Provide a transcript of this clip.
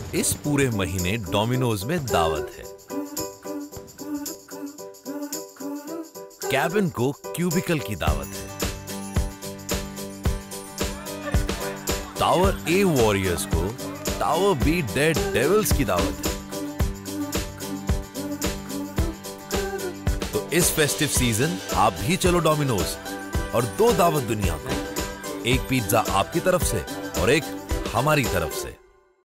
इस पूरे महीने डोमिनोज में दावत है। केविन को क्यूबिकल की दावत है। टावर ए वॉरियर्स को टावर बी डेड डेविल्स की दावत है। तो इस फेस्टिव सीजन आप भी चलो डोमिनोज और दो दावत दुनिया को। एक पिज्जा आपकी तरफ से और एक हमारी तरफ से।